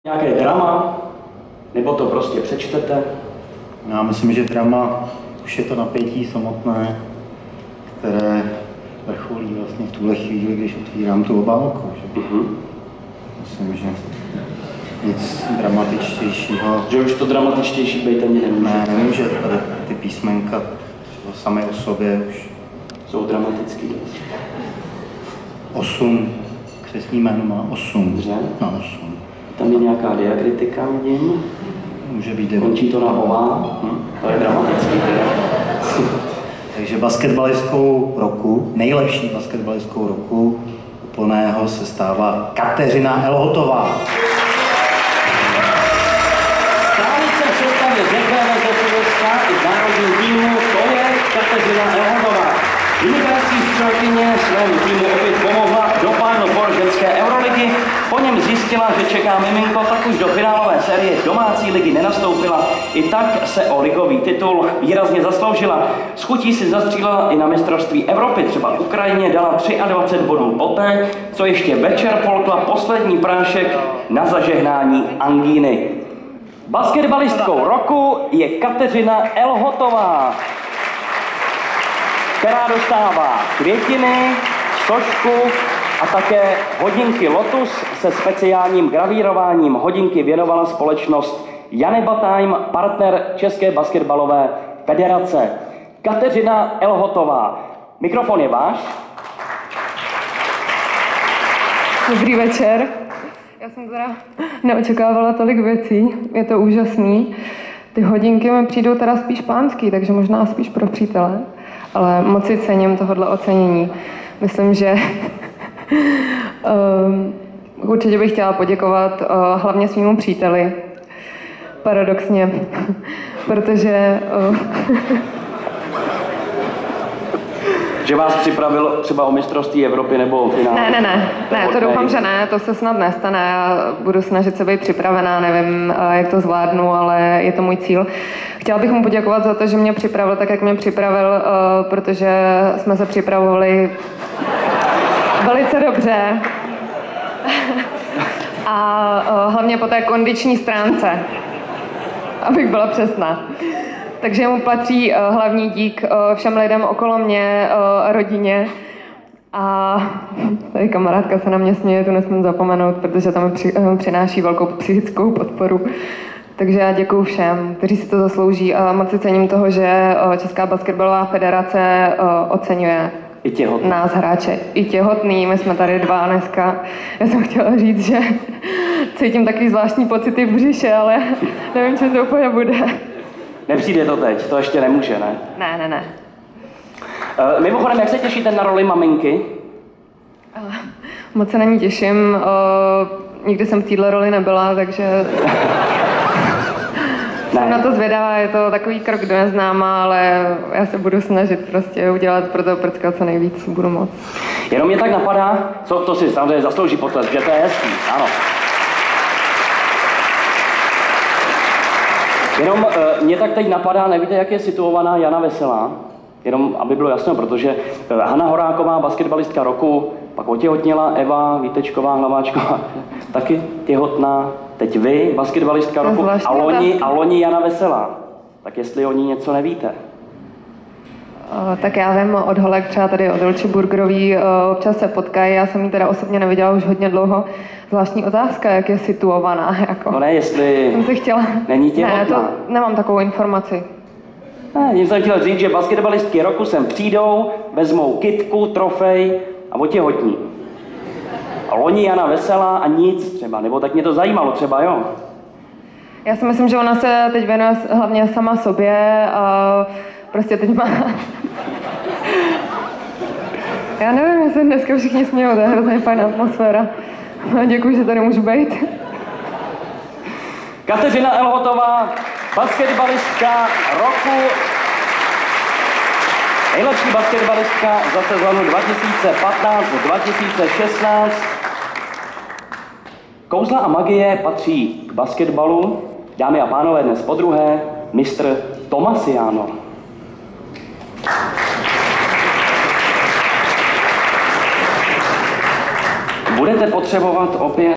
Nějaké drama? Nebo to prostě přečtete? Já myslím, že drama už je to napětí samotné, které vrcholí vlastně v tuhle chvíli, když otvírám tu obálku. Že? Myslím, že nic dramatičtějšího. Že už to dramatičtější být ani nemůže. Ne, nemůže. Tady ty písmenka samy o sobě už jsou dramatický. 8. Křestní jméno má 8. Dobře. Na 8. Tam je nějaká diakritika v něm. Může být 9. Končí to na ová. To je dramatický. Takže basketbalistkou roku, nejlepší basketbalistkou roku úplného se stává Kateřina Elhotová. Stálice v sestavě zvyklého ze Slovenska i v národním týmu, to je Kateřina Elhotová. Vynikající střelkyně svému týmu opět pomohla dopadnout for ženské Euroligy. Po něm zjistila, že čeká miminko, tak už do finálové série domácí ligy nenastoupila. I tak se o ligový titul výrazně zasloužila. S chutí si zastřílela i na mistrovství Evropy. Třeba Ukrajině dala 23 bodů poté, co ještě večer polkla poslední prášek na zažehnání angíny. Basketbalistkou roku je Kateřina Elhotová, která dostává květiny, sošku a také hodinky Lotus se speciálním gravírováním. Hodinky věnovala společnost Janeba Time, partner České basketbalové federace. Kateřina Elhotová. Mikrofon je váš. Dobrý večer. Já jsem teda neočekávala tolik věcí, je to úžasný. Ty hodinky mi přijdou teda spíš pánský, takže možná spíš pro přítele, ale moc si cením tohohle ocenění. Myslím, že určitě bych chtěla poděkovat hlavně svýmu příteli, paradoxně, protože Že vás připravil třeba o mistrovství Evropy nebo o finále? Ne, to doufám, že ne, to se snad nestane. Já budu snažit se být připravená, nevím, jak to zvládnu, ale je to můj cíl. Chtěla bych mu poděkovat za to, že mě připravil tak, jak mě připravil, protože jsme se připravovali velice dobře. A hlavně po té kondiční stránce, abych byla přesná. Takže mu patří hlavní dík všem lidem okolo mě, rodině. A tady kamarádka se na mě směje, tu nesmím zapomenout, protože tam mi přináší velkou psychickou podporu. Takže já děkuju všem, kteří si to zaslouží a moc si cením toho, že Česká basketbalová federace oceňuje nás hráče. I těhotný, my jsme tady 2 dneska. Já jsem chtěla říct, že cítím takový zvláštní pocity v břiše, ale nevím, co to úplně bude. Nepřijde to teď, to ještě nemůže, ne? Ne. Mimochodem, jak se těšíte na roli maminky? Moc se na ní těším. Nikdy jsem v této roli nebyla, takže jsem na to zvědavá. Je to takový krok do neznáma, ale já se budu snažit prostě udělat pro toho prcka co nejvíc budu moc. Jenom mě tak napadá, co to si samozřejmě zaslouží potlesk, že to je hezký, ano. Jenom mě tak teď napadá, nevíte, jak je situovaná Jana Veselá? Jenom, aby bylo jasno, protože Hana Horáková, basketbalistka roku, pak otěhotněla Eva Vítečková, Hlaváčková, taky těhotná. Teď vy, basketbalistka roku, a loni Jana Veselá. Tak jestli o ní něco nevíte. Tak já vím od holek, třeba tady od Olči Burgerový, občas se potkají, já jsem ji teda osobně neviděla už hodně dlouho. Zvláštní otázka, jak je situovaná, jako. No ne, jestli jsem se chtěla... není těhotná. Ne, to nemám takovou informaci. Ne, jsem chtěl říct, že basketbalistky roku sem přijdou, vezmou kitku, trofej a otěhotní. A loni Jana Veselá a nic třeba, nebo tak mě to zajímalo třeba, jo? Já si myslím, že ona se teď věnuje hlavně sama sobě a prostě teď má... Já nevím, jestli dneska všichni smějou, to je hrozně fajn atmosféra. Děkuji, že tady můžu být. Kateřina Elhotová, basketbalistka roku. Nejlepší basketbalistka za sezonu 2015-2016. Kouzla a magie patří k basketbalu. Dámy a pánové, dnes podruhé mistr Tomasiano. Budete potřebovat opět